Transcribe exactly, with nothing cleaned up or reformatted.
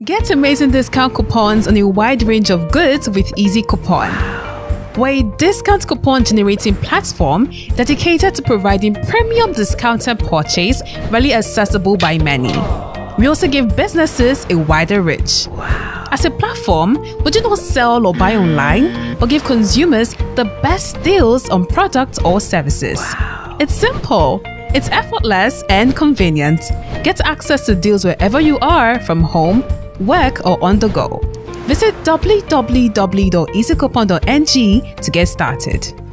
Get amazing discount coupons on a wide range of goods with Easy Coupon. We're a discount coupon generating platform dedicated to providing premium discounted purchase readily accessible by many. We also give businesses a wider reach. As a platform, we do not sell or buy online, but give consumers the best deals on products or services. It's simple, it's effortless and convenient. Get access to deals wherever you are, from home, work or on the go. Visit w w w dot easy coupon dot n g to get started.